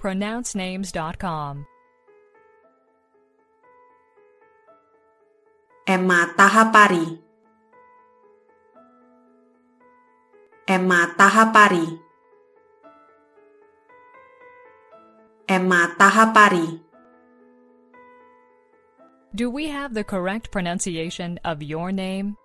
pronouncenames.com. Emma Tahapari. Emma Tahapari. Emma Tahapari. Do we have the correct pronunciation of your name?